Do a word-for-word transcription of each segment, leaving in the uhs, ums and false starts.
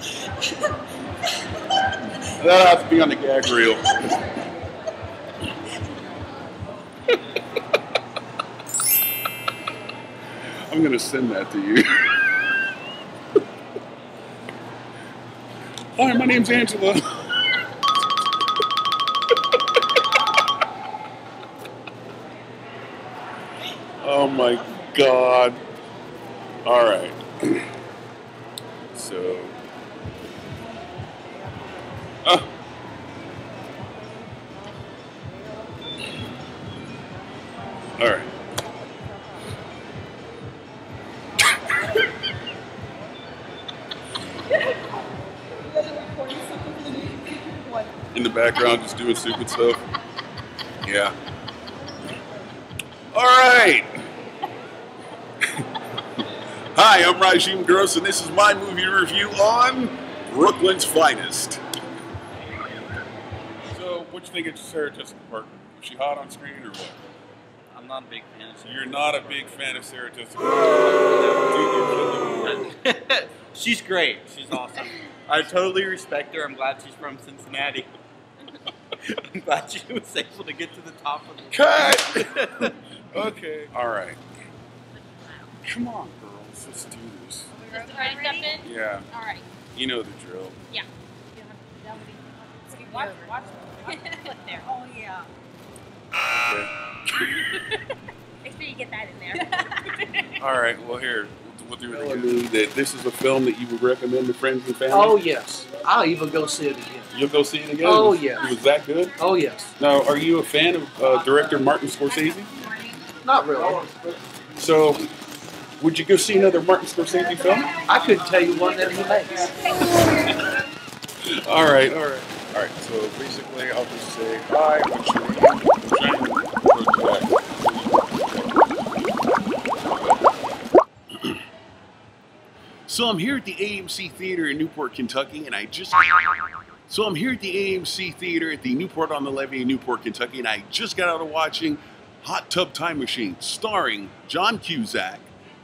That'll have to be on the gag reel. I'm going to send that to you. Hi, my name's Angela. Oh my God. All right. So. Uh, all right. In the background, just doing stupid stuff. Yeah. All right. Hi, I'm Rajim Gross, and this is my movie review on Brooklyn's Finest. So, what you think of Sarah Jessica Parker? Was she hot on screen or what? I'm not a big fan of Sarah. You're not a big fan of Sarah Jessica Parker. Dude, she's great. She's awesome. I totally respect her. I'm glad she's from Cincinnati. I'm glad she was able to get to the top of the Cut! Okay. All right. Come on, girls. Let's do this. Is the ready step in? Yeah. All right. You know the drill. Yeah. Watch, watch, watch the foot there. Oh, yeah. Okay. Make sure you get that in there. All right. Well, here. We'll do it again. That this is a film that you would recommend to friends and family? Oh, yes. I'll even go see it again. You'll go see it again? Oh, was, yes. Was that good? Oh, yes. Now, are you a fan of uh, director Martin Scorsese? Not really. So, would you go see another Martin Scorsese film? I couldn't tell you one that he makes. All right, all right. All right, so basically I'll just say, hi, what's your name? So I'm here at the A M C Theater in Newport, Kentucky, and I just... So I'm here at the A M C Theater at the Newport on the Levee in Newport, Kentucky, and I just got out of watching Hot Tub Time Machine, starring John Cusack,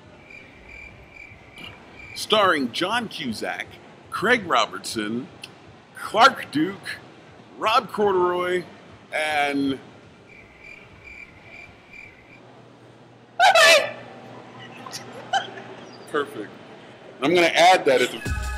starring John Cusack, Craig Robertson, Clark Duke, Rob Corduroy, and... Perfect. I'm going to add that at the...